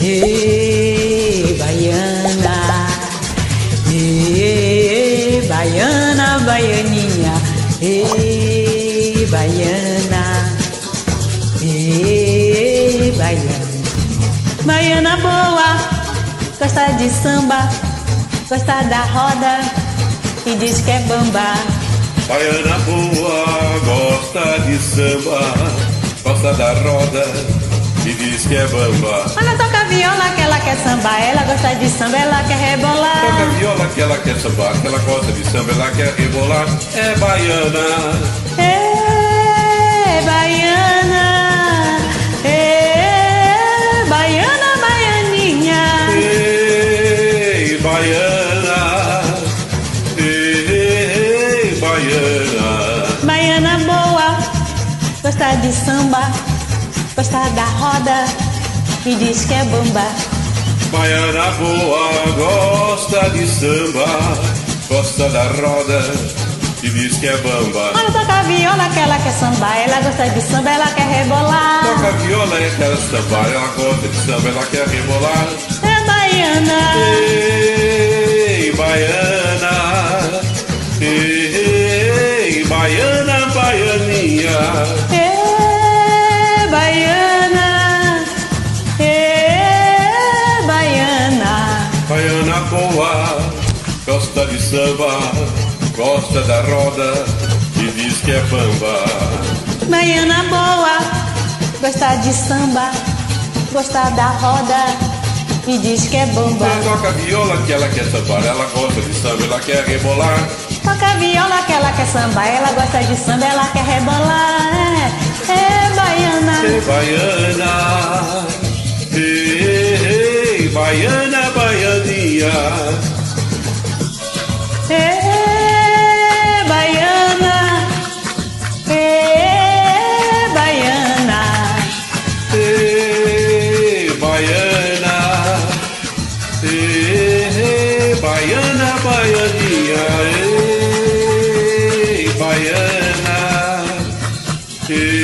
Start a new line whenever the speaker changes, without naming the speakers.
Ei, baiana, ei, baiana, baianinha, ei, baiana, ei, baiana. Baiana boa, gosta de samba, gosta da roda e diz que é bamba.
Baiana boa, gosta de samba, gosta da roda e diz que é bamba.
Ela toca viola que ela quer sambar, ela gosta de samba, ela quer rebolar.
Toca viola que ela quer sambar, que ela gosta de samba, ela quer rebolar. É baiana.
É baiana, é baiana, baianinha.
Ei, baiana. Ei, baiana.
Baiana boa, gosta de samba, gosta da roda e diz que é bamba.
Baiana boa, gosta de samba, gosta da roda e diz que é bamba.
Ela toca viola que ela quer sambar, ela gosta de samba, ela quer rebolar.
Toca viola e quer sambar, ela gosta de samba, ela quer rebolar.
É baiana.
Ei, baiana. Ei, baiana, baianinha.
É baiana, é baiana.
Baiana boa, gosta de samba, gosta da roda e diz que é bamba.
Baiana boa, gosta de samba, gosta da roda e diz que é bamba.
Ela toca viola que ela quer sambar, ela gosta de samba, ela quer rebolar.
Toca viola que ela quer sambar, ela gosta de samba, ela quer rebolar. É baiana.
Ei, baiana. Ei, baiana, baianinha.
É baiana, é baiana.
Ei, baiana. Ei, baiana, baianinha. Ei, baiana.